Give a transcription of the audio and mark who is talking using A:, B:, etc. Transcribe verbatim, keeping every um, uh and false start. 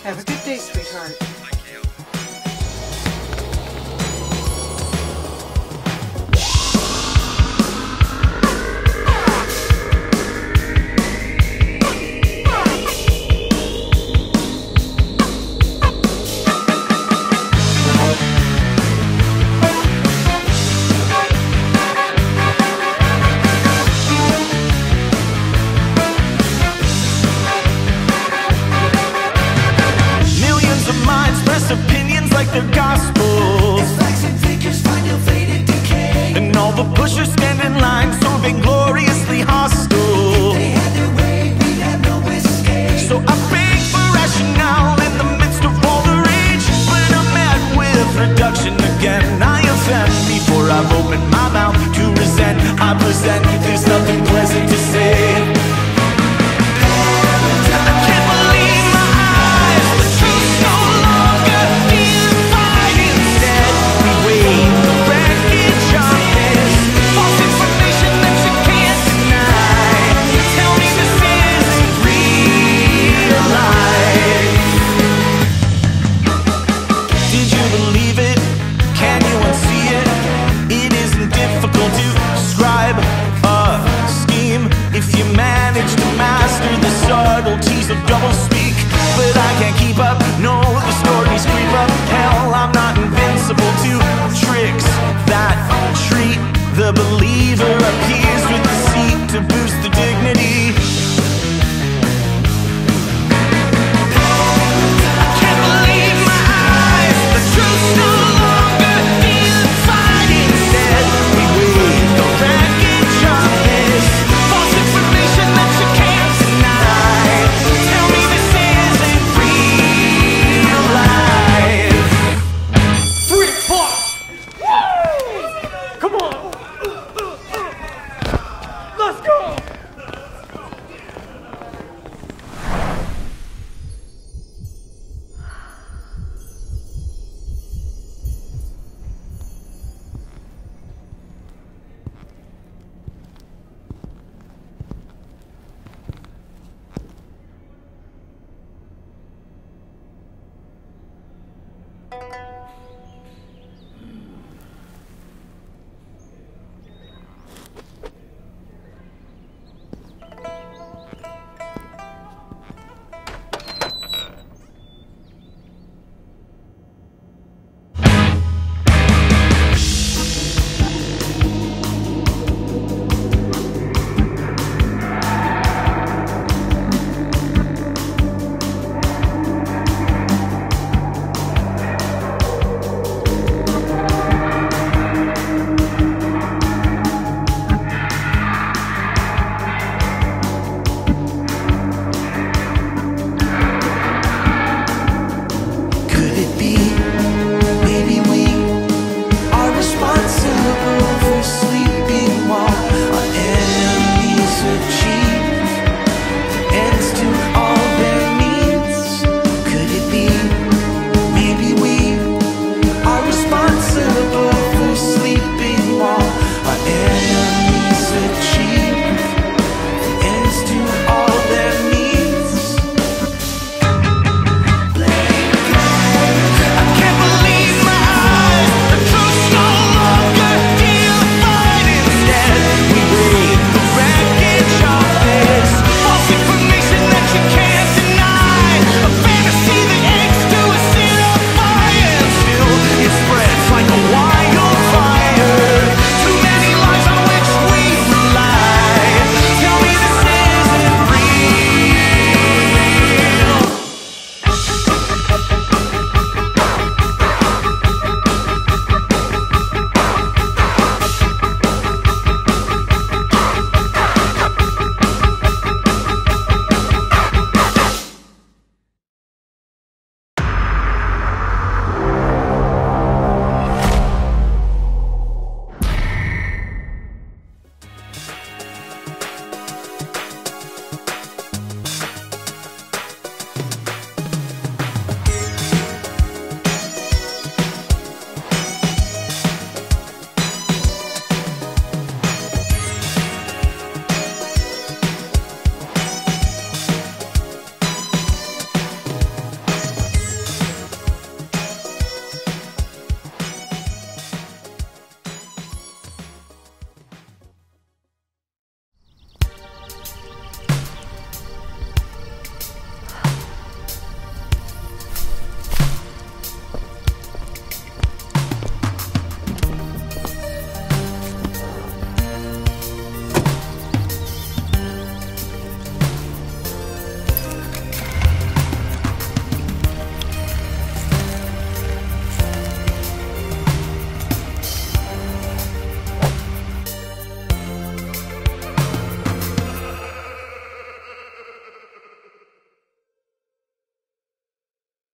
A: Have a good day, sweetheart.
B: Opinions like they're gospel.
C: As facts and figures find your faded decay.
B: And all the pushers stand in line, so vaingloriously hostile.
C: If they had their way, we'd have no escape.
B: So I beg for rationale in the midst of all the rage, but I'm met with reduction again. I offend before I've opened my mouth to resent. I present, there's nothing pleasant to say. If you manage to master the subtleties of double speak, but I can't keep up, no, the stories creep up.